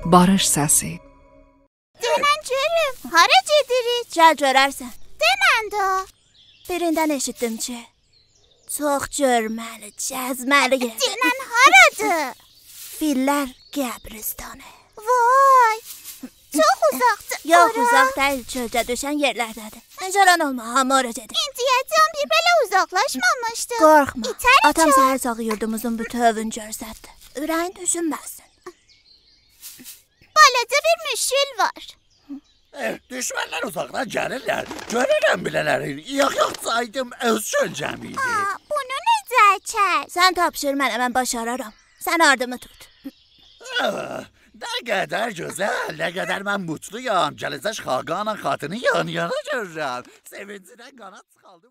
barış səsi. Denən görüm, hara gedirik? Gəl görərsən. Denən də. Birindən eşitdim ki, çox görməli, gəzməli yerdir. Denən haradır? Fillər qəbristanı. Vay, çox uzaqdır. Yox, uzaq deyil, çöldə düşən yerlərdədir. Necələn olma, hamı ora gedir. İndiyəcəm bir belə uzaqlaşmamışdı. Qorxma, İtəri atam çox. səhər sağı yurdumuzun bütövünü görsətdi. Ürəyin düşünməsin. Balaca bir müşkül var. Düşmənlər uzaqdan gəlirlər. Görürəm bilələri. Yox saydım öz çölcəm idi. Bunu necə çək? Sən tapşır mənə, mən başararam. Sən ardımı tut. Nə qədər gözəl, nə qədər mən mutluyam. Gələcək xaqanla xatını yan-yana görürəm. Sevincidən qanat çıxaldım.